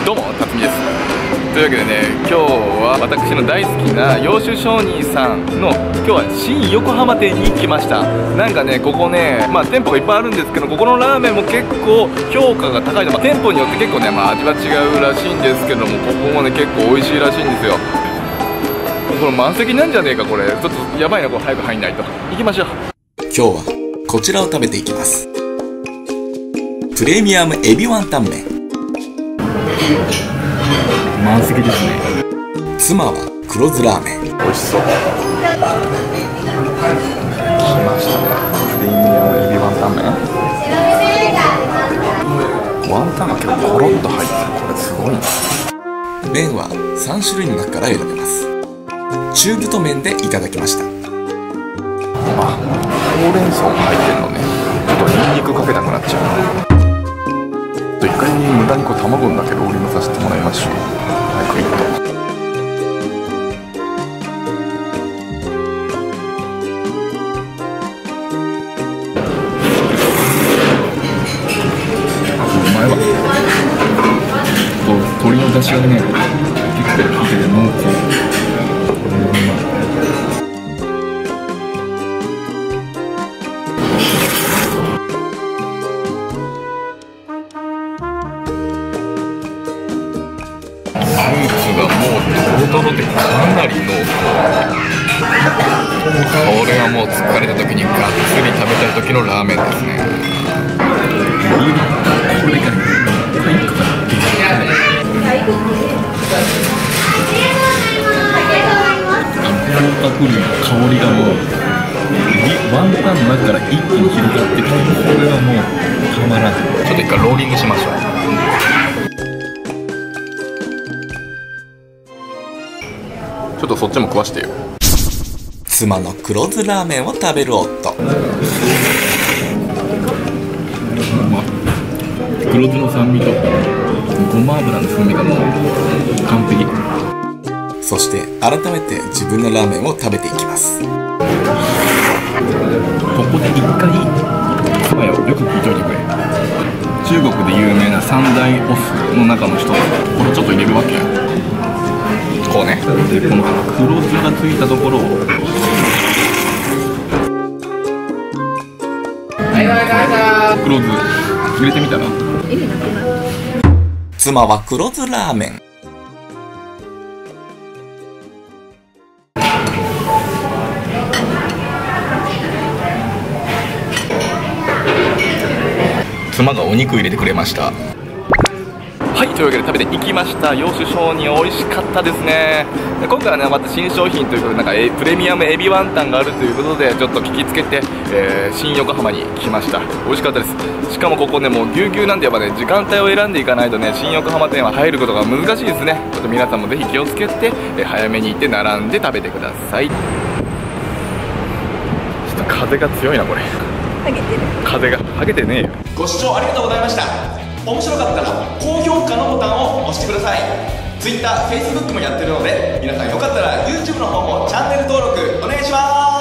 どうも、辰巳です。というわけでね、今日は私の大好きな洋酒商人さんの今日は新横浜店に来ました。なんかね、ここね、店舗がいっぱいあるんですけど、ここのラーメンも結構評価が高いの、店舗によって結構ね、味は違うらしいんですけども、ここもね、結構美味しいらしいんですよ。これ満席なんじゃねえか、これ。ちょっとやばいな、これ早く入んないと。行きましょう。 今日はこちらを食べていきます。プレミアムエビワンタン麺。 満席ですね。 妻は黒酢ラーメン。 美味しそう。来ましたね。プレミアムエビワンタン麺。ワンタンが結構コロッと入ってる。これすごいな。 麺は3種類の中から選べます。中太麺でいただきました。 ほうれん草も入ってるのね。ちょっとニンニクかけたくなっちゃう。一回無駄に卵だけローリングさせてもらいましょう。はい、クイッと。うまいわ。鶏の出汁がね、結構効いてて濃厚。これはうまい。トロトロでかなり濃厚。これはもう疲れた時にがっつり食べたい時のラーメンですね。これが油くる香りがもうワンタンの中から一気に広がってくる。これはもうたまらん。ちょっと一回ローリングしましょう。ちょっとそっちも食わしてよ。 妻の黒酢ラーメンを食べる夫。 黒酢の酸味とごま油の風味がもう完璧。 そして改めて自分のラーメンを食べていきます。 ここで一回妻よ、よく聞いといてくれ。中国で有名な三大お酢の中の一つ、これちょっと入れるわけや。こうね。で、この黒酢がついたところを黒酢入れてみたら、 妻は黒酢ラーメン。 妻がお肉入れてくれました。はい、というわけで食べていきました。洋酒商人美味しかったですね。で今回はね、また新商品ということで、プレミアムエビワンタンがあるということで、ちょっと聞きつけて、新横浜に来ました。美味しかったです。しかもここね、もうぎゅうぎゅうなんで、やっぱね、時間帯を選んでいかないとね、新横浜店は入ることが難しいですね。ちょっと皆さんもぜひ気をつけて、早めに行って並んで食べてください。ちょっと風が強いな、これ。風がはげてねえよ。ご視聴ありがとうございました。面白かったら高評価のボタンを押してください。 Twitter、Facebook もやってるので、皆さんよかったら YouTube の方もチャンネル登録お願いします。